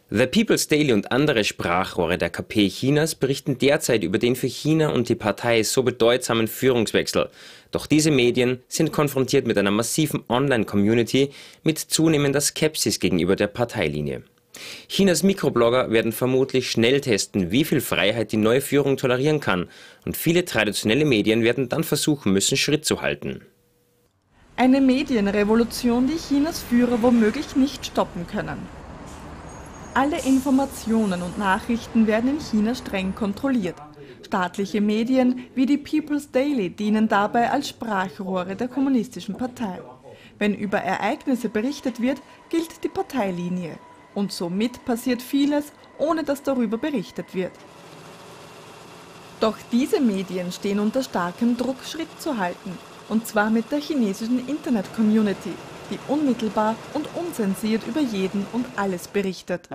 The People's Daily und andere Sprachrohre der KP Chinas berichten derzeit über den für China und die Partei so bedeutsamen Führungswechsel. Doch diese Medien sind konfrontiert mit einer massiven Online-Community mit zunehmender Skepsis gegenüber der Parteilinie. Chinas Mikroblogger werden vermutlich schnell testen, wie viel Freiheit die neue Führung tolerieren kann, und viele traditionelle Medien werden dann versuchen müssen, Schritt zu halten. Eine Medienrevolution, die Chinas Führer womöglich nicht stoppen können. Alle Informationen und Nachrichten werden in China streng kontrolliert. Staatliche Medien wie die People's Daily dienen dabei als Sprachrohre der Kommunistischen Partei. Wenn über Ereignisse berichtet wird, gilt die Parteilinie. Und somit passiert vieles, ohne dass darüber berichtet wird. Doch diese Medien stehen unter starkem Druck, Schritt zu halten. Und zwar mit der chinesischen Internet-Community, die unmittelbar und unzensiert über jeden und alles berichtet.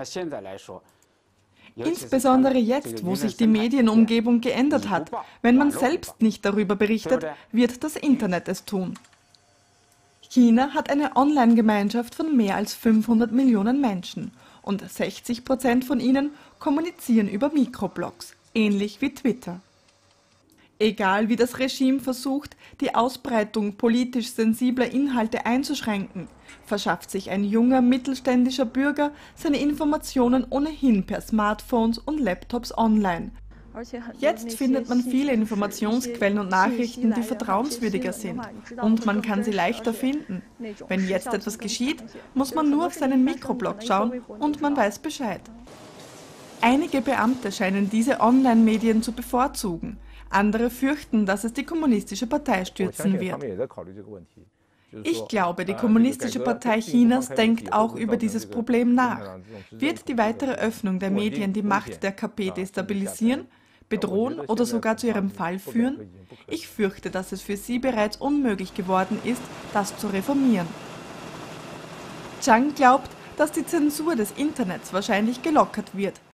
Insbesondere jetzt, wo sich die Medienumgebung geändert hat. Wenn man selbst nicht darüber berichtet, wird das Internet es tun. China hat eine Online-Gemeinschaft von mehr als 500 Millionen Menschen und 60% von ihnen kommunizieren über Mikroblogs, ähnlich wie Twitter. Egal wie das Regime versucht, die Ausbreitung politisch sensibler Inhalte einzuschränken, verschafft sich ein junger mittelständischer Bürger seine Informationen ohnehin per Smartphones und Laptops online. Jetzt findet man viele Informationsquellen und Nachrichten, die vertrauenswürdiger sind, und man kann sie leichter finden. Wenn jetzt etwas geschieht, muss man nur auf seinen Mikroblog schauen und man weiß Bescheid. Einige Beamte scheinen diese Online-Medien zu bevorzugen. Andere fürchten, dass es die Kommunistische Partei stürzen wird. Ich glaube, die Kommunistische Partei Chinas denkt auch über dieses Problem nach. Wird die weitere Öffnung der Medien die Macht der KP destabilisieren, bedrohen oder sogar zu ihrem Fall führen? Ich fürchte, dass es für sie bereits unmöglich geworden ist, das zu reformieren. Zhang glaubt, dass die Zensur des Internets wahrscheinlich gelockert wird.